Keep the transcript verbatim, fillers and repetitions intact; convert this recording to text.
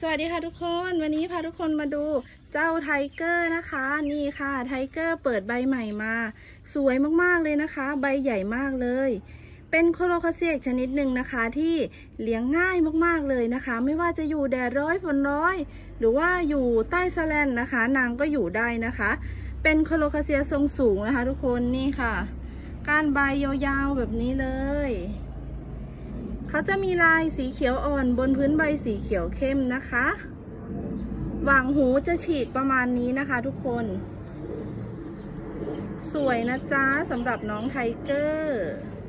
สวัสดีค่ะทุกคนวันนี้พาทุกคนมาดูเจ้าไทเกอร์นะคะนี่ค่ะไทเกอร์เปิดใบใหม่มาสวยมากๆเลยนะคะใบใหญ่มากเลยเป็นโคโลคาเซียชนิดหนึ่งนะคะที่เลี้ยงง่ายมากๆเลยนะคะไม่ว่าจะอยู่แดดร้อยฝนร้อยหรือว่าอยู่ใต้แสแลนนะคะนางก็อยู่ได้นะคะเป็นโคโลคาเซียทรงสูงนะคะทุกคนนี่ค่ะก้านใบยาวๆแบบนี้เลยเขาจะมีลายสีเขียวอ่อนบนพื้นใบสีเขียวเข้มนะคะหว่างหูจะฉีกประมาณนี้นะคะทุกคนสวยนะจ๊ะสำหรับน้องไทเกอร์